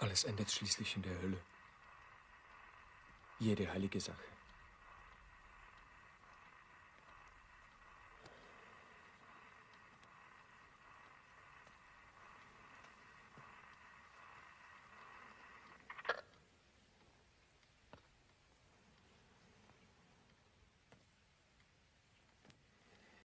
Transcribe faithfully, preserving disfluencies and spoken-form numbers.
Alles endet schließlich in der Hölle. Jede heilige Sache.